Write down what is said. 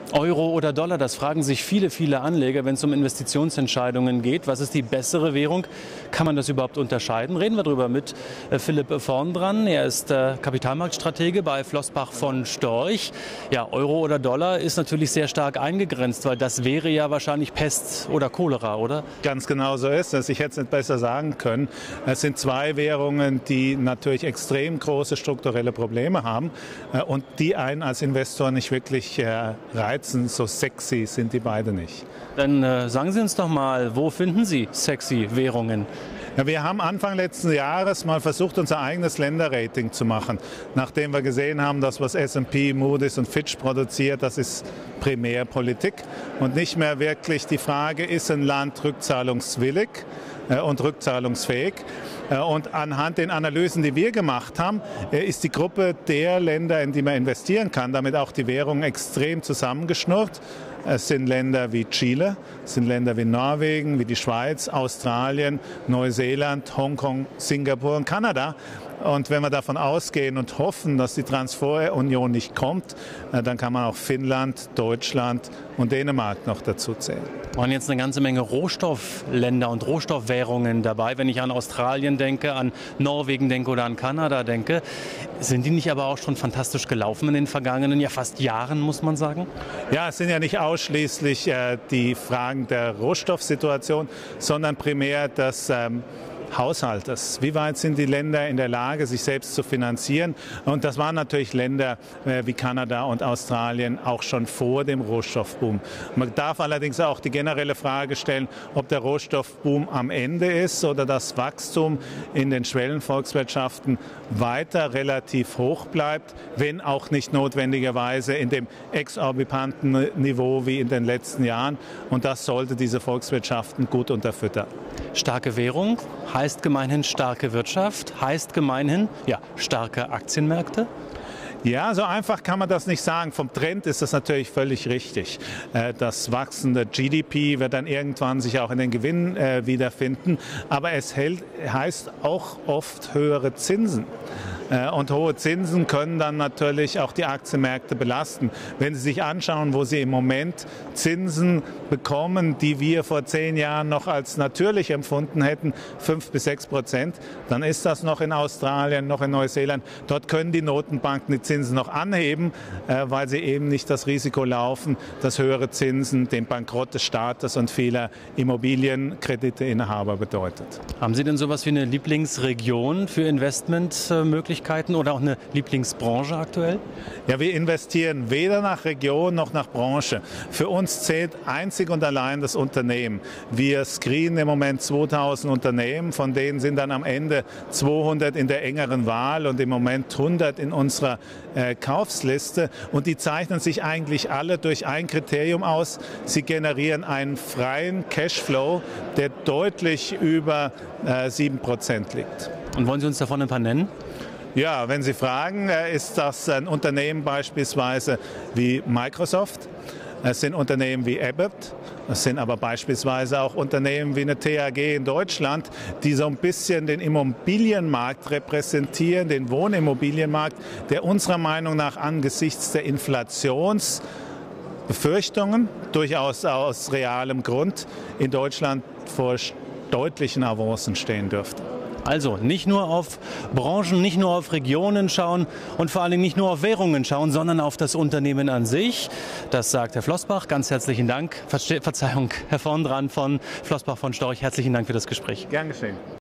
Euro oder Dollar, das fragen sich viele Anleger, wenn es um Investitionsentscheidungen geht. Was ist die bessere Währung? Kann man das überhaupt unterscheiden? Reden wir darüber mit Philipp Vorndran. Er ist Kapitalmarktstratege bei Flossbach von Storch. Ja, Euro oder Dollar ist natürlich sehr stark eingegrenzt, weil das wäre ja wahrscheinlich Pest oder Cholera, oder? Ganz genau so ist es. Ich hätte es nicht besser sagen können. Es sind zwei Währungen, die natürlich extrem große strukturelle Probleme haben und die einen als Investor nicht wirklich reizen. So sexy sind die beide nicht. Dann sagen Sie uns doch mal, wo finden Sie sexy Währungen? Ja, wir haben Anfang letzten Jahres mal versucht, unser eigenes Länderrating zu machen. Nachdem wir gesehen haben, dass was S&P, Moody's und Fitch produziert, das ist Primärpolitik und nicht mehr wirklich die Frage, ist ein Land rückzahlungswillig und rückzahlungsfähig. Und anhand den Analysen, die wir gemacht haben, ist die Gruppe der Länder, in die man investieren kann, damit auch die Währung extrem zusammengeschnurrt. Es sind Länder wie Chile, es sind Länder wie Norwegen, wie die Schweiz, Australien, Neuseeland, Hongkong, Singapur und Kanada. Und wenn wir davon ausgehen und hoffen, dass die Transferunion nicht kommt, dann kann man auch Finnland, Deutschland und Dänemark noch dazu zählen. Wir haben jetzt eine ganze Menge Rohstoffländer und Rohstoffwährungen dabei. Wenn ich an Australien denke, an Norwegen denke oder an Kanada denke, sind die nicht aber auch schon fantastisch gelaufen in den vergangenen, ja fast Jahren, muss man sagen? Ja, es sind ja nicht ausschließlich die Fragen der Rohstoffsituation, sondern primär das Haushaltes. Wie weit sind die Länder in der Lage, sich selbst zu finanzieren? Und das waren natürlich Länder wie Kanada und Australien auch schon vor dem Rohstoffboom. Man darf allerdings auch die generelle Frage stellen, ob der Rohstoffboom am Ende ist oder das Wachstum in den Schwellenvolkswirtschaften weiter relativ hoch bleibt, wenn auch nicht notwendigerweise in dem exorbitanten Niveau wie in den letzten Jahren. Und das sollte diese Volkswirtschaften gut unterfüttern. Starke Währung heißt gemeinhin starke Wirtschaft, heißt gemeinhin ja, starke Aktienmärkte? Ja, so einfach kann man das nicht sagen. Vom Trend ist das natürlich völlig richtig. Das wachsende GDP wird dann irgendwann sich auch in den Gewinnen wiederfinden. Aber es heißt auch oft höhere Zinsen. Und hohe Zinsen können dann natürlich auch die Aktienmärkte belasten. Wenn Sie sich anschauen, wo Sie im Moment Zinsen bekommen, die wir vor 10 Jahren noch als natürlich empfunden hätten, 5-6%, dann ist das noch in Australien, noch in Neuseeland. Dort können die Notenbanken die Zinsen noch anheben, weil sie eben nicht das Risiko laufen, dass höhere Zinsen den Bankrott des Staates und vieler Immobilienkrediteinhaber bedeutet. Haben Sie denn sowas wie eine Lieblingsregion für Investmentmöglichkeiten oder auch eine Lieblingsbranche aktuell? Ja, wir investieren weder nach Region noch nach Branche. Für uns zählt einzig und allein das Unternehmen. Wir screenen im Moment 2000 Unternehmen, von denen sind dann am Ende 200 in der engeren Wahl und im Moment 100 in unserer Kaufsliste. Und die zeichnen sich eigentlich alle durch ein Kriterium aus. Sie generieren einen freien Cashflow, der deutlich über 7% liegt. Und wollen Sie uns davon ein paar nennen? Ja, wenn Sie fragen, ist das ein Unternehmen beispielsweise wie Microsoft. Es sind Unternehmen wie Abbott, es sind aber beispielsweise auch Unternehmen wie eine TAG in Deutschland, die so ein bisschen den Immobilienmarkt repräsentieren, den Wohnimmobilienmarkt, der unserer Meinung nach angesichts der Inflationsbefürchtungen, durchaus aus realem Grund, in Deutschland vor deutlichen Avancen stehen dürfte. Also nicht nur auf Branchen, nicht nur auf Regionen schauen und vor allem nicht nur auf Währungen schauen, sondern auf das Unternehmen an sich. Das sagt Herr Flossbach. Ganz herzlichen Dank. Verzeihung, Herr Vorndran von Flossbach von Storch. Herzlichen Dank für das Gespräch. Gern geschehen.